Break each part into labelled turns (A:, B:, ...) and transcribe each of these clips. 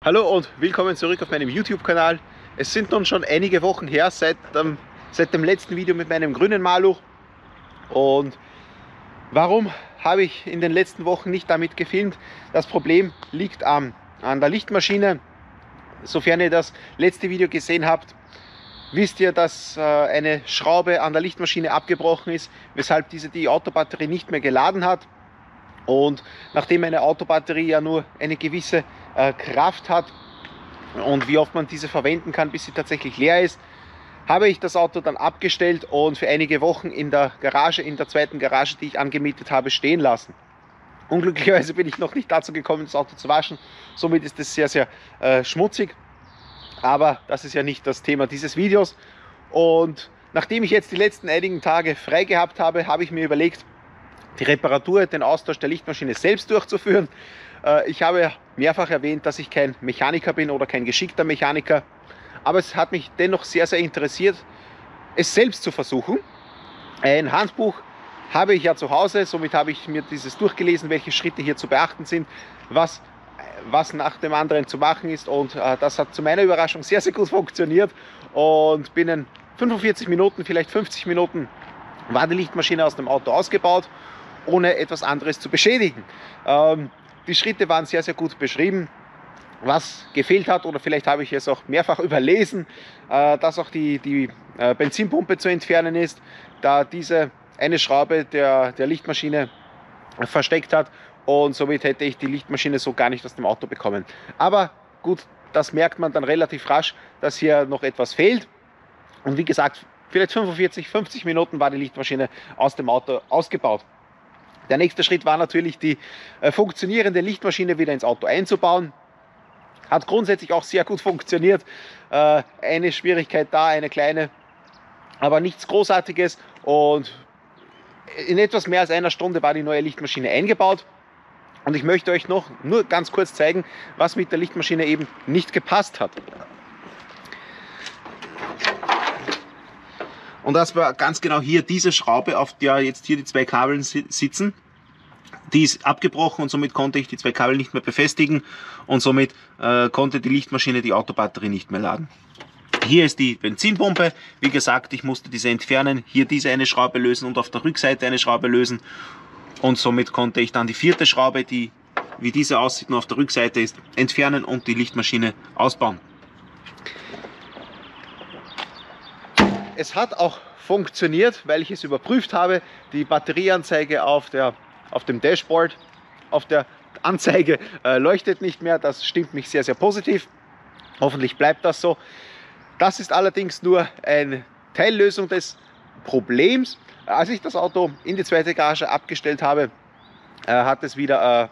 A: Hallo und willkommen zurück auf meinem YouTube-Kanal. Es sind nun schon einige Wochen her seit dem letzten Video mit meinem grünen Maluch. Und warum habe ich in den letzten Wochen nicht damit gefilmt? Das Problem liegt an der Lichtmaschine. Sofern ihr das letzte Video gesehen habt, wisst ihr, dass eine Schraube an der Lichtmaschine abgebrochen ist, weshalb diese die Autobatterie nicht mehr geladen hat. Und nachdem eine Autobatterie ja nur eine gewisse Kraft hat und wie oft man diese verwenden kann, bis sie tatsächlich leer ist, habe ich das Auto dann abgestellt und für einige Wochen in der Garage, in der zweiten Garage, die ich angemietet habe, stehen lassen. Unglücklicherweise bin ich noch nicht dazu gekommen, das Auto zu waschen. Somit ist es sehr, sehr schmutzig. Aber das ist ja nicht das Thema dieses Videos. Und nachdem ich jetzt die letzten einigen Tage frei gehabt habe, habe ich mir überlegt, die Reparatur, den Austausch der Lichtmaschine selbst durchzuführen. Ich habe mehrfach erwähnt, dass ich kein Mechaniker bin oder kein geschickter Mechaniker. Aber es hat mich dennoch sehr, sehr interessiert, es selbst zu versuchen. Ein Handbuch habe ich ja zu Hause, somit habe ich mir dieses durchgelesen, welche Schritte hier zu beachten sind, was nach dem anderen zu machen ist. Und das hat zu meiner Überraschung sehr, sehr gut funktioniert. Und binnen 45 Minuten, vielleicht 50 Minuten war die Lichtmaschine aus dem Auto ausgebaut, ohne etwas anderes zu beschädigen. Die Schritte waren sehr, sehr gut beschrieben. Was gefehlt hat, oder vielleicht habe ich es auch mehrfach überlesen, dass auch die Benzinpumpe zu entfernen ist, da diese eine Schraube der Lichtmaschine versteckt hat, und somit hätte ich die Lichtmaschine so gar nicht aus dem Auto bekommen. Aber gut, das merkt man dann relativ rasch, dass hier noch etwas fehlt. Und wie gesagt, vielleicht 45, 50 Minuten war die Lichtmaschine aus dem Auto ausgebaut. Der nächste Schritt war natürlich, die funktionierende Lichtmaschine wieder ins Auto einzubauen. Hat grundsätzlich auch sehr gut funktioniert. Eine Schwierigkeit da, eine kleine, aber nichts Großartiges. Und in etwas mehr als einer Stunde war die neue Lichtmaschine eingebaut. Und ich möchte euch noch nur ganz kurz zeigen, was mit der Lichtmaschine eben nicht gepasst hat. Und das war ganz genau hier diese Schraube, auf der jetzt hier die zwei Kabel sitzen. Die ist abgebrochen und somit konnte ich die zwei Kabel nicht mehr befestigen und somit konnte die Lichtmaschine die Autobatterie nicht mehr laden. Hier ist die Benzinpumpe. Wie gesagt, ich musste diese entfernen, hier diese eine Schraube lösen und auf der Rückseite eine Schraube lösen. Und somit konnte ich dann die vierte Schraube, die wie diese aussieht und auf der Rückseite ist, entfernen und die Lichtmaschine ausbauen. Es hat auch funktioniert, weil ich es überprüft habe. Die Batterieanzeige auf dem Dashboard, auf der Anzeige leuchtet nicht mehr. Das stimmt mich sehr, sehr positiv. Hoffentlich bleibt das so. Das ist allerdings nur eine Teillösung des Problems. Als ich das Auto in die zweite Garage abgestellt habe, hat es wieder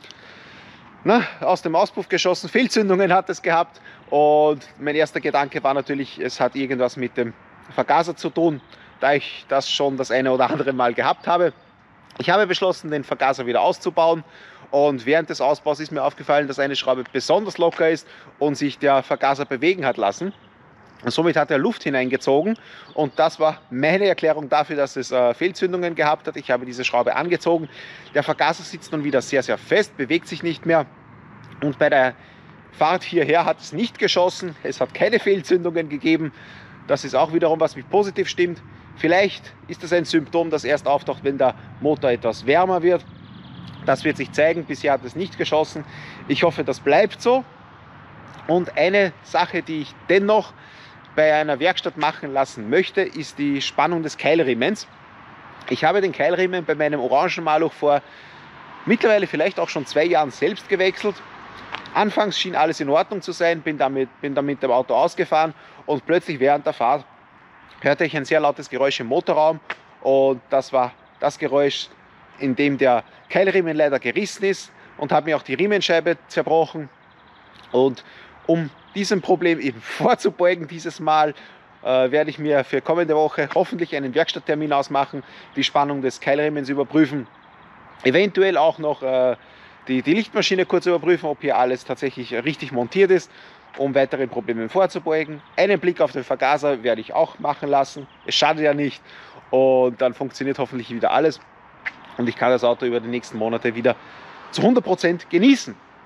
A: aus dem Auspuff geschossen. Fehlzündungen hat es gehabt. Und mein erster Gedanke war natürlich, es hat irgendwas mit dem Vergaser zu tun, da ich das schon das eine oder andere Mal gehabt habe. Ich habe beschlossen, den Vergaser wieder auszubauen, und während des Ausbaus ist mir aufgefallen, dass eine Schraube besonders locker ist und sich der Vergaser bewegen hat lassen. Und somit hat er Luft hineingezogen, und das war meine Erklärung dafür, dass es Fehlzündungen gehabt hat. Ich habe diese Schraube angezogen. Der Vergaser sitzt nun wieder sehr, sehr fest, bewegt sich nicht mehr, und bei der Fahrt hierher hat es nicht geschossen. Es hat keine Fehlzündungen gegeben. Das ist auch wiederum, was mich positiv stimmt. Vielleicht ist das ein Symptom, das erst auftaucht, wenn der Motor etwas wärmer wird. Das wird sich zeigen. Bisher hat es nicht geschossen. Ich hoffe, das bleibt so. Und eine Sache, die ich dennoch bei einer Werkstatt machen lassen möchte, ist die Spannung des Keilriemens. Ich habe den Keilriemen bei meinem orangen Maluch vor mittlerweile vielleicht auch schon 2 Jahren selbst gewechselt. Anfangs schien alles in Ordnung zu sein, bin dann mit dem Auto ausgefahren, und plötzlich während der Fahrt hörte ich ein sehr lautes Geräusch im Motorraum, und das war das Geräusch, in dem der Keilriemen leider gerissen ist, und hat mir auch die Riemenscheibe zerbrochen. Und um diesem Problem eben vorzubeugen, dieses Mal werde ich mir für kommende Woche hoffentlich einen Werkstatttermin ausmachen, die Spannung des Keilriemens überprüfen, eventuell auch noch die Lichtmaschine kurz überprüfen, ob hier alles tatsächlich richtig montiert ist, um weiteren Problemen vorzubeugen. Einen Blick auf den Vergaser werde ich auch machen lassen. Es schadet ja nicht, und dann funktioniert hoffentlich wieder alles, und ich kann das Auto über die nächsten Monate wieder zu 100% genießen.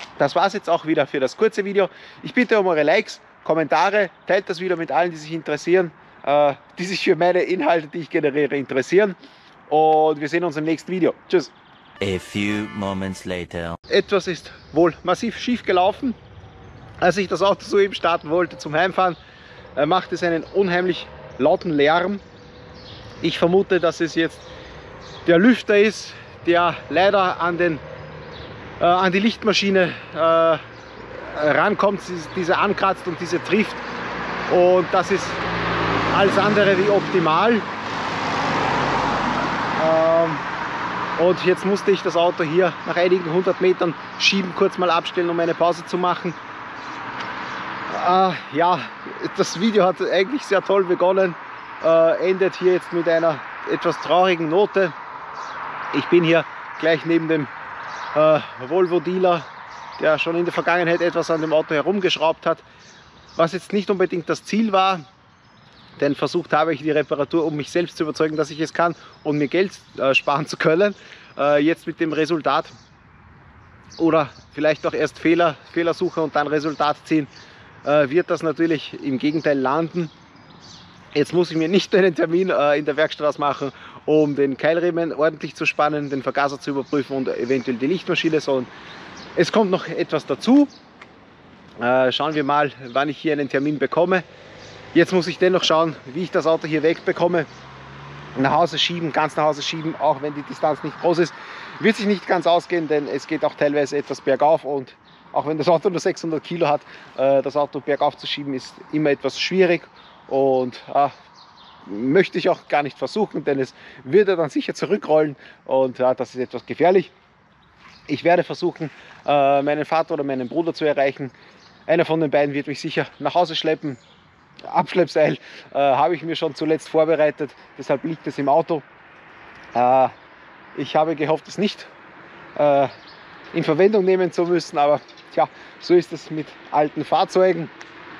A: das war es jetzt auch wieder für das kurze Video. Ich bitte um eure Likes, Kommentare, teilt das Video mit allen, die sich interessieren, die sich für meine Inhalte, die ich generiere, interessieren. Und wir sehen uns im nächsten Video. Tschüss.
B: A few moments later.
A: Etwas ist wohl massiv schief gelaufen. Als ich das Auto soeben starten wollte zum Heimfahren, macht es einen unheimlich lauten Lärm. Ich vermute, dass es jetzt der Lüfter ist, der leider an die Lichtmaschine rankommt, diese ankratzt und diese trifft. Und das ist alles andere wie optimal. Und jetzt musste ich das Auto hier nach einigen 100 Metern schieben, kurz mal abstellen, um eine Pause zu machen. Ja, das Video hat eigentlich sehr toll begonnen, endet hier jetzt mit einer etwas traurigen Note. Ich bin hier gleich neben dem Volvo-Dealer, der schon in der Vergangenheit etwas an dem Auto herumgeschraubt hat, was jetzt nicht unbedingt das Ziel war, denn versucht habe ich die Reparatur, um mich selbst zu überzeugen, dass ich es kann und mir Geld sparen zu können. Jetzt mit dem Resultat oder vielleicht auch erst Fehler suchen und dann Resultat ziehen, wird das natürlich im Gegenteil landen. Jetzt muss ich mir nicht einen Termin in der Werkstatt ausmachen, um den Keilriemen ordentlich zu spannen, den Vergaser zu überprüfen und eventuell die Lichtmaschine, sondern es kommt noch etwas dazu. Schauen wir mal, wann ich hier einen Termin bekomme. Jetzt muss ich dennoch schauen, wie ich das Auto hier wegbekomme. Nach Hause schieben, ganz nach Hause schieben, auch wenn die Distanz nicht groß ist, wird sich nicht ganz ausgehen, denn es geht auch teilweise etwas bergauf und auch wenn das Auto nur 600 Kilo hat, das Auto bergauf zu schieben ist immer etwas schwierig und möchte ich auch gar nicht versuchen, denn es würde dann sicher zurückrollen und das ist etwas gefährlich. Ich werde versuchen, meinen Vater oder meinen Bruder zu erreichen. Einer von den beiden wird mich sicher nach Hause schleppen. Abschleppseil habe ich mir schon zuletzt vorbereitet, deshalb liegt es im Auto. Ich habe gehofft, es nicht in Verwendung nehmen zu müssen, aber tja, so ist es mit alten Fahrzeugen.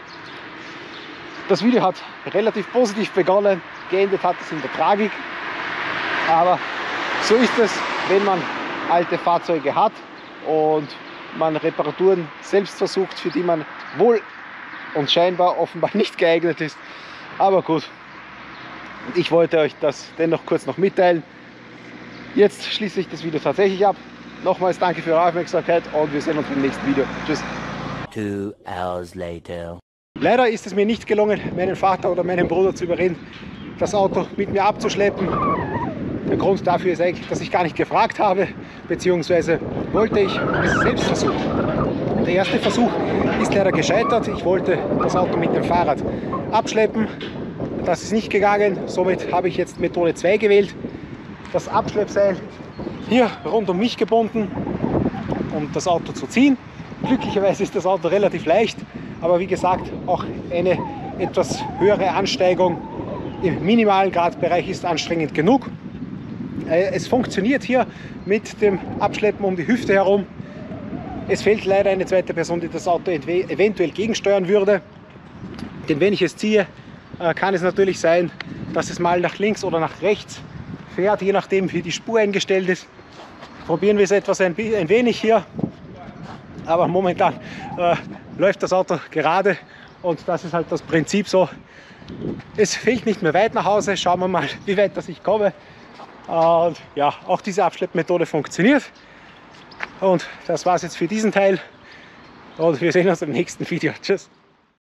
A: Das Video hat relativ positiv begonnen, geendet hat es in der Tragik, aber so ist es, wenn man alte Fahrzeuge hat und man Reparaturen selbst versucht, für die man wohl und scheinbar offenbar nicht geeignet ist. Aber gut, ich wollte euch das dennoch kurz noch mitteilen. Jetzt schließe ich das Video tatsächlich ab. Nochmals danke für eure Aufmerksamkeit und wir sehen uns im nächsten Video. Tschüss.
B: 2 hours later.
A: Leider ist es mir nicht gelungen, meinen Vater oder meinen Bruder zu überreden, das Auto mit mir abzuschleppen. Der Grund dafür ist eigentlich, dass ich gar nicht gefragt habe, beziehungsweise wollte ich es selbst versuchen. Der erste Versuch ist leider gescheitert. Ich wollte das Auto mit dem Fahrrad abschleppen. Das ist nicht gegangen. Somit habe ich jetzt Methode 2 gewählt. Das Abschleppseil hier rund um mich gebunden, um das Auto zu ziehen. Glücklicherweise ist das Auto relativ leicht, aber wie gesagt, auch eine etwas höhere Ansteigung im minimalen Gradbereich ist anstrengend genug. Es funktioniert hier mit dem Abschleppen um die Hüfte herum. Es fehlt leider eine zweite Person, die das Auto eventuell gegensteuern würde. Denn wenn ich es ziehe, kann es natürlich sein, dass es mal nach links oder nach rechts fährt, je nachdem wie die Spur eingestellt ist. Probieren wir es etwas ein wenig hier. Aber momentan läuft das Auto gerade und das ist halt das Prinzip so. Es fehlt nicht mehr weit nach Hause. Schauen wir mal, wie weit dass ich komme. Und ja, auch diese Abschleppmethode funktioniert. Und das war es jetzt für diesen Teil. Und wir sehen uns im nächsten Video. Tschüss.